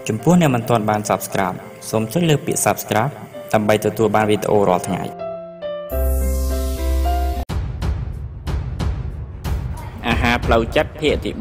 ចំពោះអ្នកមិនទាន់បាន Subscribe សូមចុចលើពាក្យ Subscribe ដើម្បីទទួលបានវីដេអូរាល់ថ្ងៃអាហារផ្លូវចិត្តភាគទី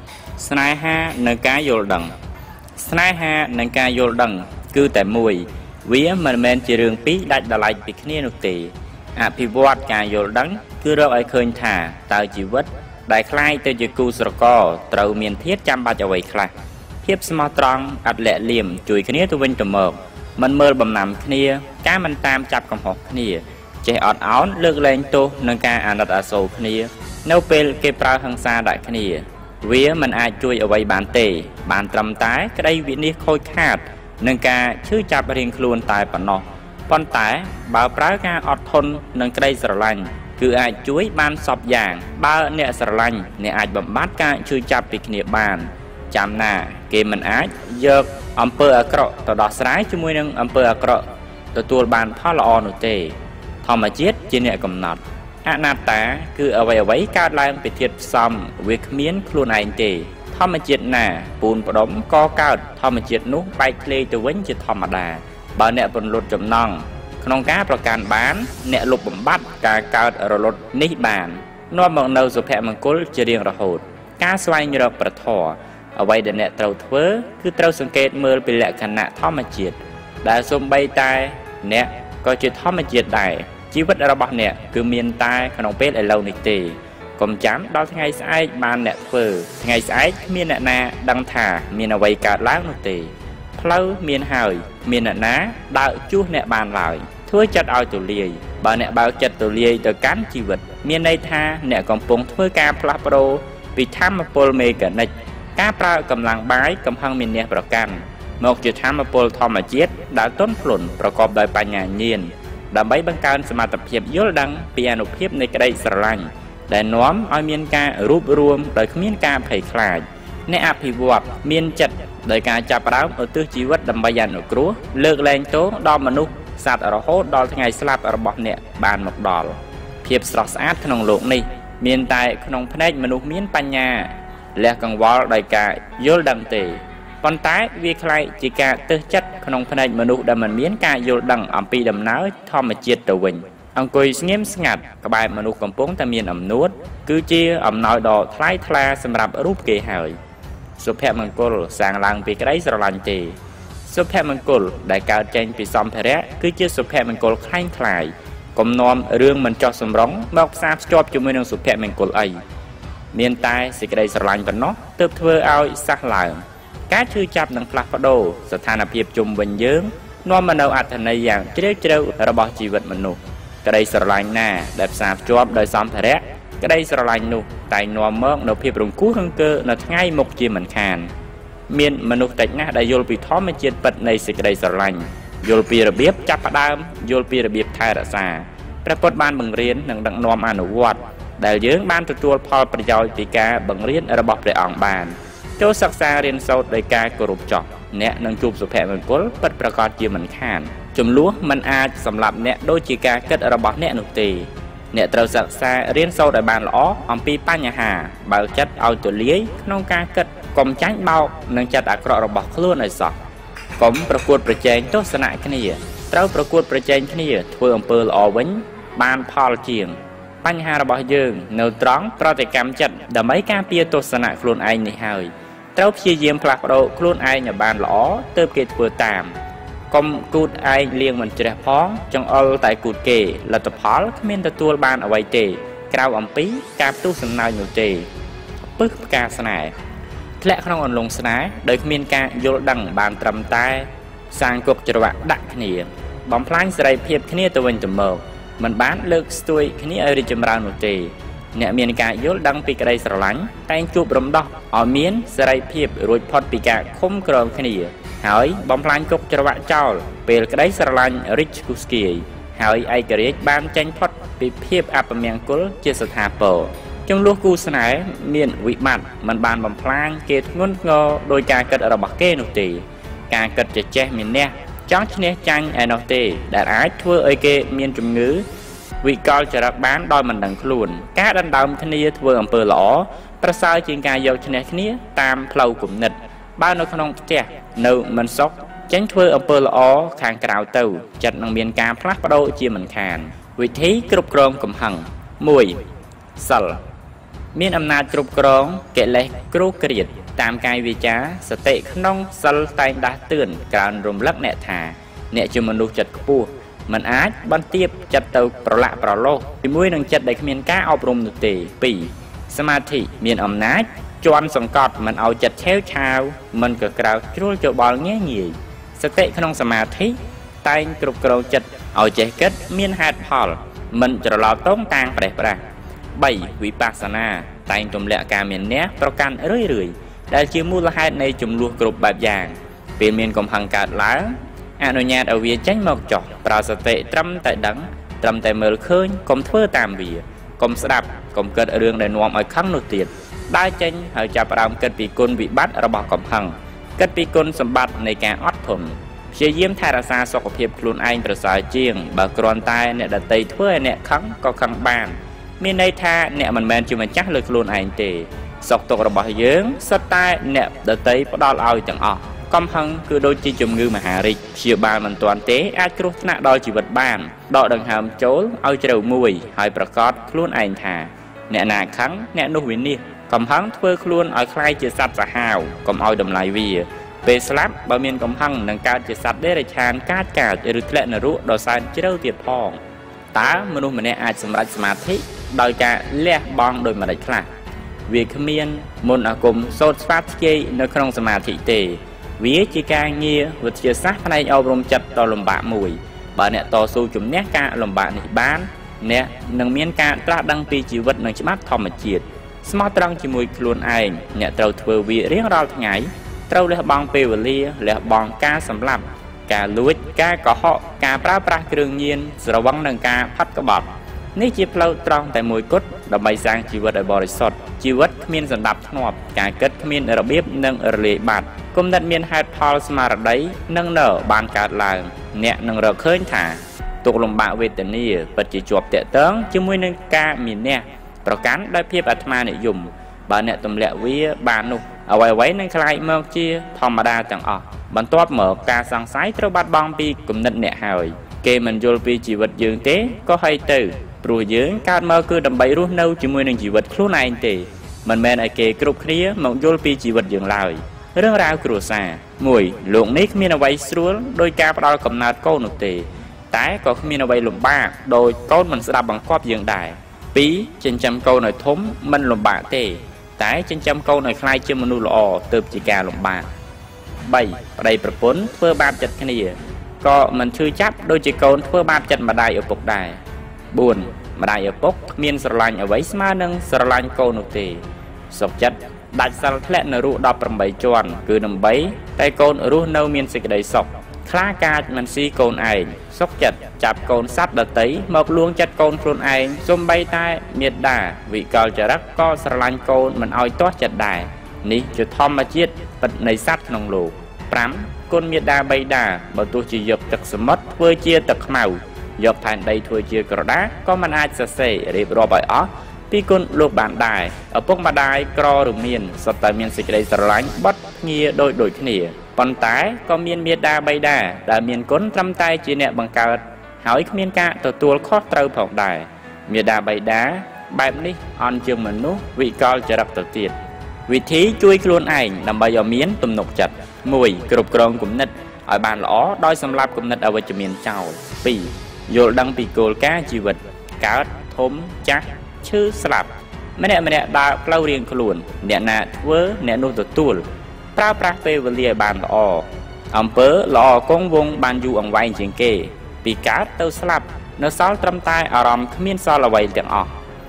3ស្នេហានិងការយល់ដឹងស្នេហានិងការយល់ដឹងគឺតែមួយវាមិនមែនជារឿងពីរដាច់ដライពីគ្នានោះទេអភិវឌ្ឍការយល់ដឹងគឺរកឲ្យឃើញថាតើជីវិតដែលคล้ายទៅជាគូស្រករត្រូវមានធាតុចាំបាច់អ្វីខ្លះភាពស្មោះត្រង់អត់លាក់លៀមជួយគ្នាទៅវិញទៅមកមិនមើលបំណាំគ្នាការមិនតាមចាប់កំហុសគ្នាចេះអត់ឱនលើកលែងទោសនឹងការអាណិតអាសូរគ្នានៅពេលគេប្រើហិង្សាដាក់គ្នាវាមិនអាចជួយអ្វីបានទេបានត្រឹមតែក្តីវិនិច្ឆ័យខូចខាតនឹងការឈឺចាប់រៀងខ្លួនតែប៉ុណ្ណោះប៉ុន្តែបើប្រើការអត់ធន់និងក្តីស្រឡាញ់គឺអាចជួយបានសពយ៉ាងបើអ្នកស្រឡាញ់អ្នកអាចបំបត្តិការឈឺចាប់ពីគ្នាបានចាំណាគេមិនអាចយកអំពើអាក្រក់ទៅដោះស្រាយជាមួយនឹងអំពើអាក្រក់ទទួលបានផលល្អនោះទេធម្មជាតិជាអ្នកកំណត់អនត្តាគឺអ្វីកើតឡើងពីធាតុផ្សំវាគ្មានខ្លួនឯងទេធម្មជាតិណាពូនផ្ដុំក៏កើតធម្មជាតិនោះបែកធ្លាយទៅវិញជាធម្មតាបើអ្នកពន្លត់ចំណងក្នុងការប្រកាន់បានអ្នកលុបបំបត្តិការកើតរលត់នេះបាននាំមកនៅសុភមង្គលជារៀងរហូតការស្វែងរកប្រធរអ្វីដែលអ្នកត្រូវធ្វើគឺត្រូវសង្កេតមើលពីលក្ខណៈធម្មជាតិដែលសូម្បីតែអ្នកក៏ជាធម្មជាតិដែរជីវិតរបស់អ្នកគឺមានតែក្នុងពេលឥឡូវនេះទេកុំចាំដល់ថ្ងៃស្អែកបានអ្នកធ្វើថ្ងៃស្អែកគ្មានអ្នកណាដឹងថាមានអ្វីកើតឡើងនោះទេផ្លូវមានហើយមានអ្នកណាដើរជួសអ្នកបានឡើយធ្វើចិត្តឲ្យទូលាយបើអ្នកបើកចិត្តទូលាយទៅកាន់ជីវិតមានន័យថាអ្នកកំពុងធ្វើការផ្លាស់ប្ដូរពីធម្មពលមេកានិកការប្រើកម្លាំងបាយកំហឹងមានអ្នកប្រកាន់មកជាធម្មពលធម្មជាតិដែលទន់ភ្លន់ប្រកបដោយបញ្ញាញាណដើម្បីបង្កើនសមត្ថភាពយល់ដឹងពីអានុភាពនៃក្តីស្រឡាញ់ដែលនាំឲ្យមានការរួបរวมដោយគ្មានការភ័យខ្លាចអ្នកអភិវឌ្ឍមានចិត្តដោយការចាប់ផ្ដើមឧទ្ទិសជីវិតដើម្បីអនុគ្រោះលើកលែងទោសដល់មនុស្សសត្វរហូតដល់ថ្ងៃស្លាប់របស់អ្នកបានមកដល់ភាពស្រស់ស្អាតក្នុងโลกនេះមានតែក្នុងភ្នែកមនុស្សមានបញ្ញាលះកង្វល់ដោយការយល់ដឹងទេប៉ុន្តែវាคล้ายជាការទើសចិត្តក្នុងភ្នែកមនុស្សដែលមិនមានការយល់ដឹងអំពីដំណើរធម្មជាតិទៅវិញអង្គុយស្ងៀមស្ងាត់ក្បែរមនុស្សកំពុងតែមានអំនួតគឺជាអំណោយដ៏ថ្លៃថ្លាសម្រាប់រូបគេហើយសុភមង្គលសាងឡើងពីក្តីស្រឡាញ់ទេសុភមង្គលដែលកើតចេញពីសម្ភារៈគឺជាសុភមង្គលคล้ายคล้ายកុំនាំរឿងមិនចោះសម្រងមកផ្សារភ្ជាប់ជាមួយនឹងសុភមង្គលអីមានតែសេចក្តីស្រឡាញ់ប៉ុណ្ណោះទើបធ្វើឲ្យសះឡើងការឈឺចាប់និងផ្លាស់ប្ដូរស្ថានភាពជុំវិញយើងនាំមកនូវអត្ថន័យយ៉ាងជ្រាលជ្រៅរបស់ជីវិតមនុស្សក្តីស្រឡាញ់ណាដែលផ្សារភ្ជាប់ដោយសម្ភារៈក្តីស្រឡាញ់នោះតែនាំមកនូវភាពរង្គោះរង្គើនៅថ្ងៃមុខជាមិនខានមានមនុស្សតិចណាស់ដែលយល់ពីធម្មជាតិពិតនៃសេចក្តីស្រឡាញ់យល់ពីរបៀបចាប់ផ្ដើមយល់ពីរបៀបថែរក្សាព្រះពុទ្ធបានបង្រៀននិងដឹកនាំអនុវត្តដែលយើងបានទទួលផលប្រយោជន៍ពីការបង្រៀនរបស់ព្រះអង្គបានចូលសិក្សារៀនសូត្រដោយការគោរពចោះអ្នកនឹងជួបសុភមង្គលពិតប្រាកដជាមិនខានចំនួនមិនអាចសម្លាប់អ្នកដូចជាការគិតរបស់អ្នកនោះទេអ្នកត្រូវសិក្សារៀនសូត្រឲ្យបានល្អអំពីបញ្ហាបើកចិត្តឲ្យទូលាយក្នុងការគិតកុំចាញ់បោកនឹងចិត្តអាក្រក់របស់ខ្លួនឲ្យសោះកុំប្រកួតប្រជែងទស្សនៈគ្នាត្រូវប្រកួតប្រជែងគ្នាធ្វើអំពើល្អវិញបានផលជាងបញ្ហារបស់យើងនៅត្រង់ប្រតិកម្មចិត្តដើម្បីការពារទស្សនៈខ្លួនឯងនេះហើយត្រូវព្យាយាមផ្លាស់ប្ដូរខ្លួនឯងឲ្យបានល្អទើបគេធ្វើតាមកុំគូតឯងលៀងមិនជ្រះផងចង្អុលតែគូតគេលទ្ធផលគ្មានទទួលបានអ្វីទេក្រៅអំពីការផ្ទុះសំណើចនោះទេពឹសផ្កាស្នេហ៍ធ្លាក់ក្នុងអន្លង់ស្នេហ៍ដោយគ្មានការយល់ដឹងបានត្រឹមតែសាងគុកច្រវាក់ដាក់គ្នាបំផ្លាញសេរីភាពគ្នាទៅវិញទៅមកមិនបានលើកស្ទួយគ្នាឲ្យរីកចម្រើននោះទេអ្នកមានការយល់ដឹងពីក្តីស្រឡាញ់តែងជួបរំដោះឲ្យមានសេរីភាពរួចផុតពីការឃុំក្រងគ្នាហើយបំផ្លាញគុកច្រវាក់ចោលពេលក្តីស្រឡាញ់រីកឈ្គូស្គាយហើយឯករាជ្យបានចេញផុតពីភាពអពមង្គលជាស្ថាពរចំនួនគូស្នេហ៍មានវិបត្តិមិនបានបំផ្លាញគេធ្ងន់ធ្ងរដោយការគិតរបស់គេនោះទេការគិតចេះមានអ្នកចង់ឈ្នះចាញ់ឯនោះទេដែលអាចធ្វើឲ្យគេមានជំងឺវិកលចរិតបានដោយមិនដឹងខ្លួនការដណ្ដើមគ្នាធ្វើអំពើល្អប្រសើរជាងការយកឈ្នះគ្នាតាមផ្លូវគំនិត baoនៅក្នុងផ្ទះនៅមិនសុខចេញធ្វើអំពើល្អខាងក្រៅទៅចិត្តនឹងមានការផ្លាស់ប្ដូរជាមិនខានវិធីគ្រប់គ្រងកំហឹង 1. សិលមានអំណាចគ្រប់គ្រងកិលេសគ្រោះគ្រាតតាមកាយវាចាសតិក្នុងសិលតែងដាស់តឿនក្រើនរំលឹកអ្នកថាអ្នកជាមនុស្សចិត្តខ្ពស់មិនអាចបន្ទាបចិត្តទៅប្រឡាក់ប្រឡោះជាមួយនឹងចិត្តដែលគ្មានការអប់រំនោះទេ 2. សមាធិមានអំណាចជន់សង្កត់មិនឲ្យចិត្តឆេវឆាវមិនកក្រើកជ្រួលច្បល់ងាយងាយសតិក្នុងសមាធិតែងគ្រប់គ្រងចិត្តឲ្យចេះគិតមានហេតុផលមិនច្រឡោតតងតាំងប្រេះប្រាស់ 3. វិបស្សនាតែងទម្លាក់ការមានអ្នកប្រកាន់រឿយដែលជាមូលហេតុនៃចំនួនគ្រប់បែបយ៉ាងពេលមានកំហឹងកើតឡើងអនុញ្ញាតឲ្យវាចេញមកចោះប្រើសតិត្រឹមតែដឹងត្រឹមតែមើលឃើញកុំធ្វើតាមវាកុំស្ដាប់កុំគិតរឿងដែលនាំឲ្យខឹងនោះទៀតដើរចេញហើយចាប់ផ្ដើមគិតពីគុណវិបត្តិរបស់កំហឹងគិតពីគុណសម្បត្តិនៃការអត់ធន់ព្យាយាមថែរក្សាសុខភាពខ្លួនឯងប្រសើរជាងបើគ្រាន់តែអ្នកដទៃធ្វើឲ្យអ្នកខឹងក៏ខឹងបានមានន័យថាអ្នកមិនមែនជាម្ចាស់លើខ្លួនឯងទេសុខទុក្ខរបស់យើងសុទ្ធតែអ្នកដទៃផ្ដល់ឲ្យទាំងអស់កំហឹងគឺដូចជាជំងឺមហារីកព្យាបាលមិនទាន់ទេអាចគ្រោះថ្នាក់ដល់ជីវិតបានដកដង្ហើមចូលឲ្យជ្រៅមួយហើយប្រកាសខ្លួនឯងថាអ្នកណាខឹងអ្នកនោះវិនិច្ឆ័យកំហឹងធ្វើខ្លួនឲ្យคล้ายជាសត្វសាហាវកុំឲ្យតម្លៃវាពេលស្លាប់បើមានកំហឹងនឹងកើតជាសត្វដេរឆានកាចឬធ្លាក់នរកដ៏សែនជ្រៅទៀតផងតើមនុស្សម្នាក់អាចសម្រេចសមាធិដោយការលះបង់ដោយម្ដេចខ្លះវាគ្មានមន្តអាគមសូត្រស្វាធ្យាយនៅក្នុងសមាធិទេវាជាការងារវិទ្យាសាស្ត្រផ្នែកអប់រំចិត្តដ៏លំបាកមួយបើអ្នកតស៊ូជំនះការលំបាកនេះបានអ្នកនឹងមានការត្រាស់ដឹងពីជីវិតនិងច្បាប់ធម្មជាតិស្មោះត្រង់ជាមួយខ្លួនឯងអ្នកត្រូវធ្វើវារៀងរាល់ថ្ងៃត្រូវលះបង់ពេលវេលាលះបង់ការសម្លាប់ការលួចការកុហកការប្រើប្រាស់គ្រឿងញៀនស្រវឹងនឹងការផាត់ក្បត់នេះជាផ្លូវត្រង់តែមួយគត់ដើម្បីសាងជីវិតឲ្យបរិសុទ្ធជីវិតគ្មានសណ្ដាប់ធ្នាប់ការគិតគ្មានរបៀបនិងរលាយបាត់គំនិតមានហេតុផលស្មារតីនឹងនៅបានកើតឡើងអ្នកនឹងរកឃើញថាទុក្ខលំបាកវេទនាពិតជាជាប់តាក់ទងជាមួយនឹងការមានអ្នកប្រកាន់ដោយភាពអាត្មានិយមបើអ្នកទម្លាក់វាបាននោះអ្វីៗនឹងคล้ายមកជាធម្មតាទាំងអស់បន្ទាប់មកការសង្ស័យត្រូវបាត់បង់ពីគំនិតអ្នកហើយគេមិនយល់ពីជីវិតយើងទេក៏ហើយទៅព្រោះយើងកើតមកគឺដើម្បីរស់នៅជាមួយនឹងជីវិតខ្លួនឯងទេមិនមែនឲ្យគេគ្រប់គ្នាមកយល់ពីជីវិតយើងឡើយរឿងរ៉ាវគ្រួសារ 1. លោកនេះគ្មានអ្វីស្រួលដោយការផ្ដាល់កំណើតកូននោះទេតែក៏គ្មានអ្វីលំបាកដោយកូនមិនស្ដាប់បង្គាប់យើងដែរ 2. ចិញ្ចឹមកូនឲ្យធំមិនលំបាកទេតែចិញ្ចឹមកូនឲ្យក្លាយជាមនុស្សល្អទើបជាការលំបាក 3. ប្តីប្រពន្ធធ្វើបាបចិត្តគ្នាក៏មិនឈឺចាប់ដូចជាកូនធ្វើបាបចិត្តម្ដាយឪពុកដែរ 4. ម្ដាយឪពុកគ្មានស្រឡាញ់អ្វីស្មើនឹងស្រឡាញ់កូននោះទេសុខចិត្តដាច់សិលធ្លាក់នៅរស់18ជាន់គឺដើម្បីតែកូនរស់នៅមានសេចក្តីសុខខ្លាកាចមិនស៊ីកូនឯងសុខចិត្តចាប់កូនសត្វដតីមកលួងចិត្តកូនខ្លួនឯងសូម្បីតែមេត្តាវិកលចរិតក៏ស្រឡាញ់កូនមិនឲ្យទាស់ចិត្តដែរនេះជាធម្មជាតិពិតនៃសត្វក្នុងលោក 5. គុណមេត្តាបិតាបើទោះជាយកទឹកសមុទ្រធ្វើជាទឹកខ្មៅយកផែនដីធ្វើជាក្រដាសក៏មិនអាចសរសេររៀបរាប់ឲ្យអស់ពីគុណលោកបានដែរឪពុកម្ដាយក្រឬមានសុទ្ធតែមានសេចក្តីស្រឡាញ់បត់ភ្ងាដូចគ្នាប៉ុន្តែក៏មានមេត្តាបិតាដែលមានគុណត្រឹមតែជាអ្នកបង្កើតហើយគ្មានការទទួលខុសត្រូវផងដែរមេត្តាបិតាបែបនេះអន់ជាងមនុស្សវិកលចរិតទៅទៀតវិធីជួយខ្លួនឯងដើម្បីឲ្យមានទំនុកចិត្ត 1. គ្រប់គ្រងគំនិតឲ្យបានល្អដោយសម្លាប់គំនិតអវិជ្ជមានចោល 2. យល់ដឹងពីគោលការណ៍ជីវិតកើតធំចាស់ឈឺស្លាប់ម្នាក់ដើរផ្លូវរៀងខ្លួនអ្នកណាធ្វើអ្នកនោះទទួលប្រើប្រាស់ពេលវេលាឲ្យបានល្អអំពើល្អគង់វង្សបានយូរអង្វែងជាងគេពីកើតទៅស្លាប់នៅសល់ត្រឹមតែអារម្មណ៍គ្មានសល់អ្វីទាំងអស់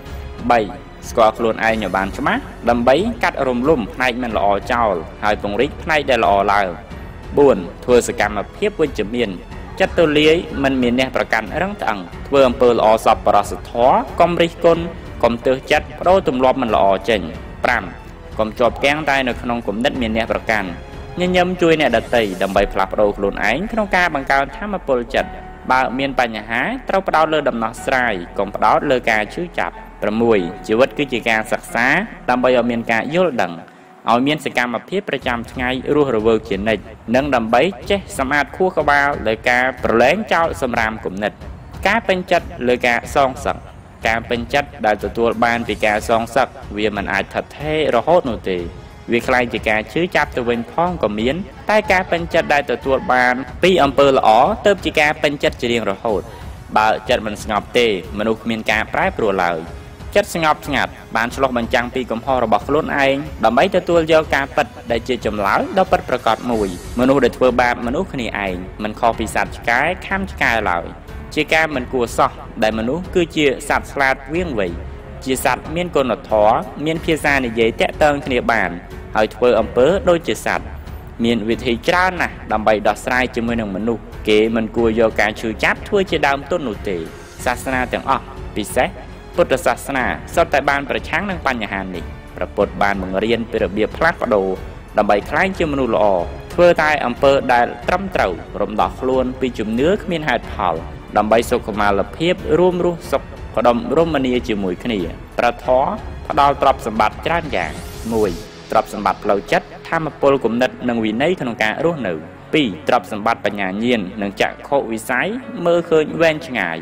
3. ស្គាល់ខ្លួនឯងឲ្យបានច្បាស់ដើម្បីកាត់រំលំផ្នែកមិនល្អចោលហើយពង្រីកផ្នែកដែលល្អឡើង 4. ធ្វើសកម្មភាពវិជ្ជមានចិត្តទូលាយមិនមានអ្នកប្រកាន់រឹងត្អឹងធ្វើអំពើល្អសប្បុរសធម៌កុំរិះគន់កុំទើសចិត្តបដូរទម្លាប់មិនល្អចេញ 5. កុំជាប់គាំងតែនៅក្នុងគំនិតមានអ្នកប្រកាន់ញញឹមជួយអ្នកដទៃដើម្បីផ្លាស់ប្ដូរខ្លួនឯងក្នុងការបង្កើនធម៌ពលចិត្តបើមានបញ្ហាត្រូវផ្ដោតលើដំណោះស្រាយកុំផ្ដោតលើការឈឺចាប់ 6. ជីវិតគឺជាការសិក្សាដើម្បីឲ្យមានការយល់ដឹងឲ្យមានសកម្មភាពប្រចាំថ្ងៃរស់រវើកជានិច្ចនិងដើម្បីចេះសម្អាតខួរក្បាលលើការប្រឡែងចោលសម្រាមគំនិតការពេញចិត្តលើការសងសឹកការពេញចិត្តដែលទទួលបានពីការសងសឹកវាមិនអាចថិតថេររហូតនោះទេវាខ្លាយជាការជឿចាប់ទៅវិញផងក៏មានតែការពេញចិត្តដែលទទួលបានពីអំពើល្អទៅជាការពេញចិត្តជារៀងរហូតបើចិត្តមិនស្ងប់ទេមនុស្សគ្មានការប្រែប្រួលឡើយចិត្តស្ងប់ស្ងាត់បានឆ្លុះបញ្ចាំងពីកំហុសរបស់ខ្លួនឯងដើម្បីទទួលយកការពិតដែលជាចម្លើយដ៏ពិតប្រាកដមួយមនុស្សដែលធ្វើបាបមនុស្សគ្នាឯងមិនខុសពីសត្វឆ្កែខំឆ្កែឡើយជាការមិនគួរសោះដែលមនុស្សគឺជាសត្វស្លាតវៀងវៃជាសត្វមានគុណធម៌មានភាសានិយាយតាក់ទងគ្នាបានហើយធ្វើអំពើដូចជាសត្វមានវិធីច្រើនណាស់ដើម្បីដោះស្រាយជាមួយនឹងមនុស្សគេមិនគួរយកការឈឺចាប់ធ្វើជាដើមទុននោះទេសាសនាទាំងអស់ពិសេសពុទ្ធសាសនាសុទ្ធតែបានប្រឆាំងនឹងបញ្ហានេះព្រះពុទ្ធបានបង្រៀនពីរបៀបផ្លាស់ប្ដូរដើម្បីក្លាយជាមនុស្សល្អធ្វើតែអំពើដែលត្រឹមត្រូវរំដោះខ្លួនពីជំនឿគ្មានហេតុផលដើម្បីសុខុមាលភាពរួមរស់សុខផ្ដុំរមនាជាមួយគ្នាព្រះធម៌ផ្ដល់ទ្រព្យសម្បត្តិច្រើនយ៉ាង1ទ្រព្យសម្បត្តិផ្លូវចិត្តធម៌ពលគំនិតនិងវិន័យក្នុងការរស់នៅ2ទ្រព្យសម្បត្តិបញ្ញាញាណនិងចក្ខុវិស័យមើលឃើញវែងឆ្ងាយ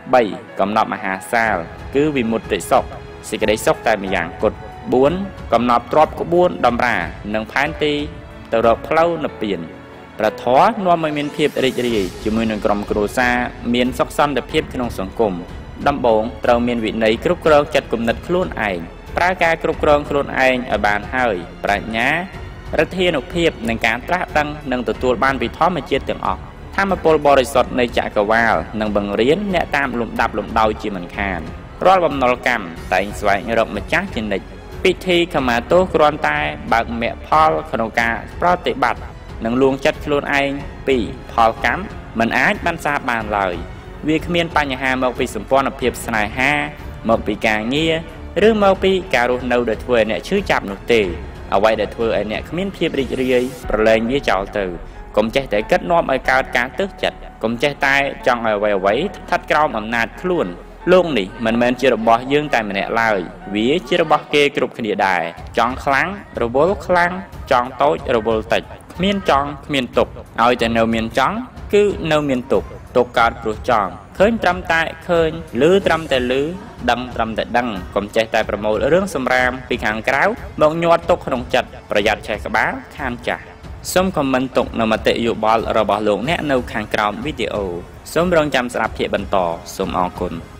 3កំណត់មហាសាលគឺវិមុតតិសុខសេចក្តីសុខតែម្យ៉ាងគត់4កំណត់ទ្រព្យក្បួនតម្រានិងផែនទីទៅរកផ្លូវនិព្វានព្រះធម៌នាំឲ្យមានភាពរីករាយជាមួយនឹងក្រុមគ្រួសារមានសុខសន្តិភាពក្នុងសង្គមដំបូងត្រូវមានវិន័យគ្រប់គ្រងចិត្តគំនិតខ្លួនឯងប្រើការគ្រប់គ្រងខ្លួនឯងឲ្យបានហើយប្រាជ្ញាឫទ្ធានុភាពនិងការត្រាស់ដឹងនិងទទួលបានពីធម្មជាតិទាំងអស់ធម៌ពលបរិសុទ្ធនៃចក្រវាលនិងបង្រៀនអ្នកតាមលំដាប់លំដោយជាមិនខានរាល់បំណុលកម្មតែងស្វែងរកម្ចាស់ជានិច្ចពិធីខមាទោសគ្រាន់តែបើកមគ្គផលក្នុងការប្រតិបត្តិនិងលួងចិត្តខ្លួនឯងពីផលកម្មមិនអាចបានសាបបានឡើយវាគ្មានបញ្ហាមកពីសម្ព័ន្ធភាពស្នេហាមកពីការងារឬមកពីការរស់នៅដែលធ្វើឲ្យអ្នកឈឺចាប់នោះទេអ្វីដែលធ្វើឲ្យអ្នកគ្មានភាពរីករាយប្រឡែងវាចោលទៅកុំចេះតែគិតនាំឲ្យកើតការទើសចិត្តកុំចេះតែចង់ឲ្យអ្វីៗស្ថិតក្រោមអំណាចខ្លួនលោកនេះមិនមែនជារបស់យើងតែម្នាក់ឡើយវាជារបស់គេគ្រប់គ្នាដែរចង់ខ្លាំងរវល់ខ្លាំងចង់តូចរវល់តិចគ្មានចង់គ្មានទុកឲ្យតែនៅមានចង់គឺនៅមានទុកកើតព្រោះចង់ឃើញត្រឹមតែឃើញឮត្រឹមតែឮដឹងត្រឹមតែដឹងកុំចេះតែប្រមូលរឿងសម្រាមពីខាងក្រៅមកញាត់ទុកក្នុងចិត្តប្រយ័ត្នឆេះក្បាលខានចាស់សូមខមមិនទុកនៅមតិយោបល់របស់លោកអ្នកនៅខាងក្រោមវីដេអូសូមរងចាំស្ដាប់ភាគបន្តសូមអរគុណ